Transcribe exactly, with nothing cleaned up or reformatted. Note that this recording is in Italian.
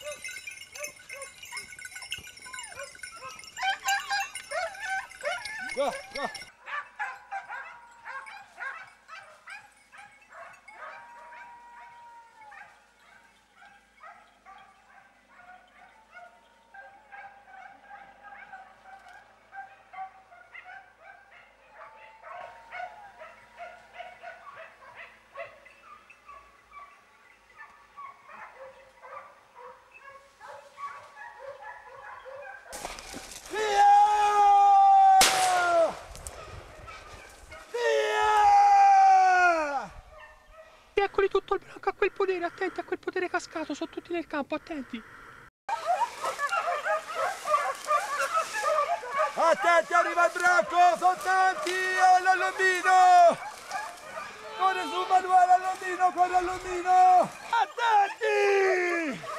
Go, go. Eccoli tutto il blocco a quel potere, attenti a quel potere cascato, sono tutti nel campo, attenti. Attenti, arriva il branco, sono tanti, all'allondino! Corre su Manuele, all'allondino, corre all'allondino! Attenti!